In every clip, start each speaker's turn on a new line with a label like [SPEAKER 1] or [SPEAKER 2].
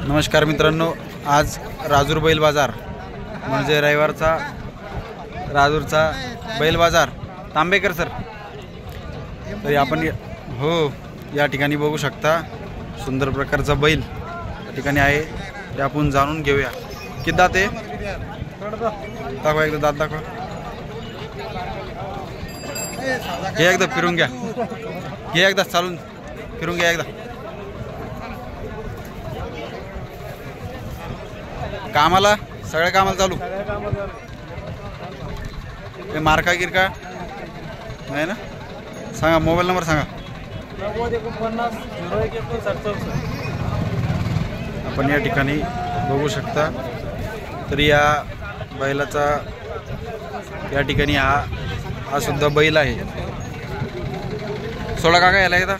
[SPEAKER 1] नमस्कार मित्रांनो, आज राजूर बैल बाजार म्हणजे रविवारचा राजूरचा बैल बाजार तांबेकर सर। तरी आपण या ठिकाणी बघू शकता सुंदर प्रकारचा बैल या ठिकाणी आहे, ते आपण जाणून घेऊया। किती दात आहे दाखवा, एकदा दात दाखवा, हे एकदा फिरून घ्या, हे एकदा चालून फिरून घ्या एकदा। कामाला सगळ्या कामाला चालू, हे मार्का गिरका नाही ना? सांगा मोबाईल नंबर सांगा। आपण या ठिकाणी बघू शकता, तरी या बैलाचा या ठिकाणी हा सुद्धा बैल आहे। सोडा काका याला एकदा,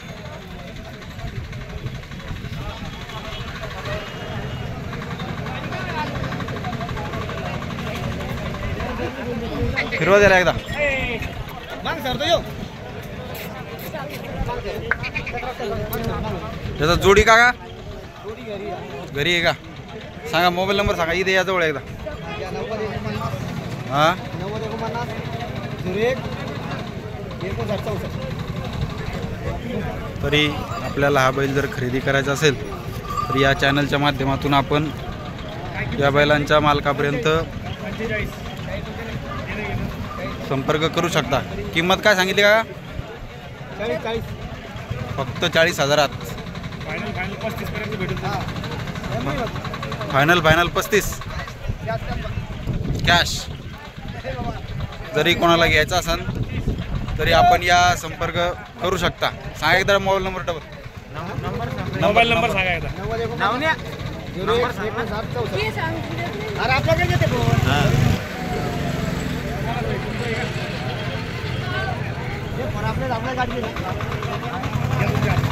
[SPEAKER 1] फिरवा द्यायला एकदा। त्याचा जोडी काका घरी आहे का? सांगा मोबाईल नंबर सांगा, इथे या जवळ एकदा। हां तरी आपल्याला हा बैल जर खरेदी करायचा असेल तर या चॅनलच्या माध्यमातून आपण या बैलांच्या मालकापर्यंत संपर्क करू शकता। किंमत काय सांगितली का? फक्त 40,000। Final 35 cash. जरी कोणाला घ्यायचा असेल तरी आपण या संपर्क करू शकता। सांगा एकदा मोबाईल नंबर
[SPEAKER 2] मोबाईल नंबर सांगा एकदा। आपल्या गाडी